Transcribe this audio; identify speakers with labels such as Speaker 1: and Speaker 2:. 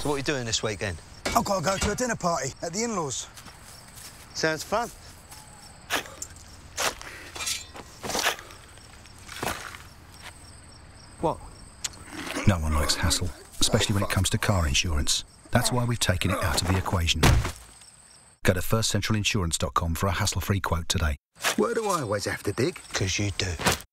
Speaker 1: So what are you doing this weekend?
Speaker 2: I've got to go to a dinner party at the in-laws.
Speaker 1: Sounds fun. What?
Speaker 3: No one likes hassle, especially when it comes to car insurance. That's why we've taken it out of the equation. Go to firstcentralinsurance.com for a hassle-free quote today.
Speaker 4: Where do I always have to dig?
Speaker 1: 'Cause you do.